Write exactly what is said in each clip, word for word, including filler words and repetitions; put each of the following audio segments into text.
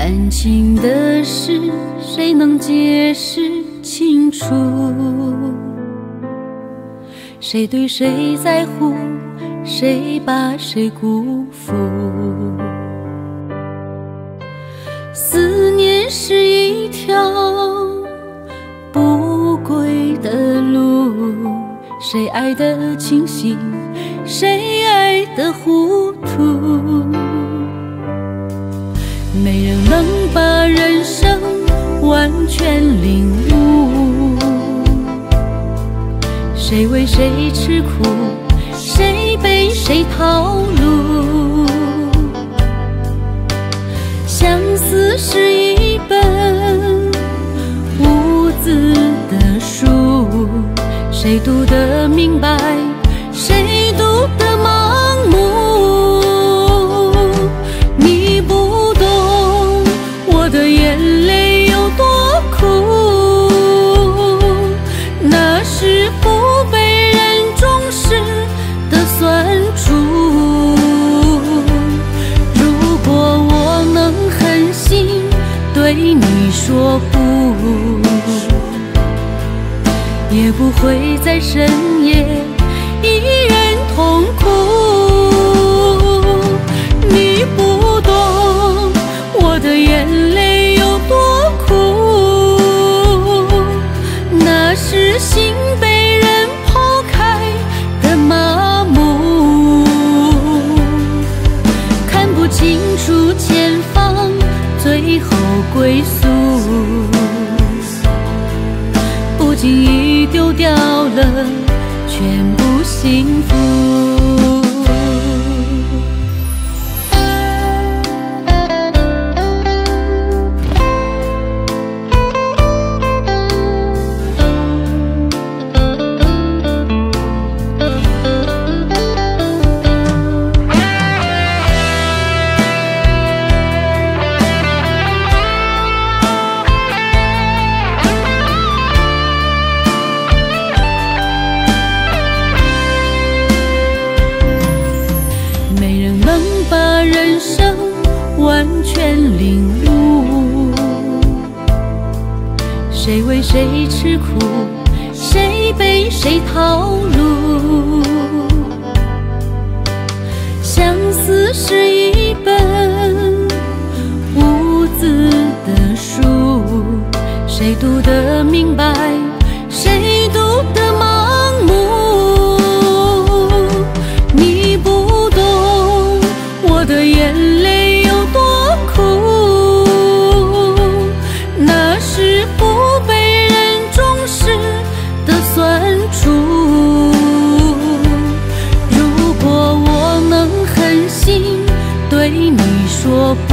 感情的事，谁能解释清楚？谁对谁在乎，谁把谁辜负？思念是一条不归的路，谁爱得清醒，谁爱得糊涂？没人能把人生完全领悟，谁为谁吃苦，谁被谁套路？相思是一本无字的书，谁读得明白，谁读得盲目？你不懂我的眼泪有多苦，那是不被人重视的酸楚。如果我能狠心对你说不，也不会在深夜一人痛苦。你不懂我的眼泪有多苦，那是心被人抛开的麻木，看不清楚前方，最后归宿，不经意丢掉了全部幸福。把人生完全领悟，谁为谁吃苦，谁被谁套路？相思是一本无字的书，谁读得明白，谁读得盲目？你不懂我的眼泪有多苦，那是不被人重视的酸楚。如果我能狠心对你说不，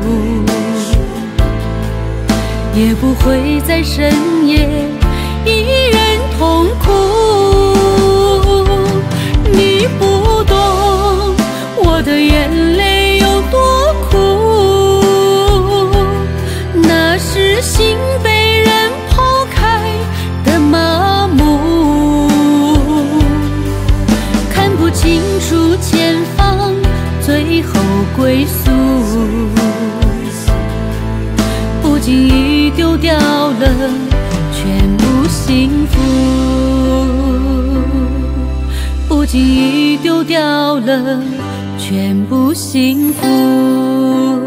也不会在深夜一人痛苦。你不懂我的眼泪有多苦，那是心被人抛开的麻木，看不清楚前方，最后归宿，不经意丢掉了全部幸福，不经意丢掉了全部幸福。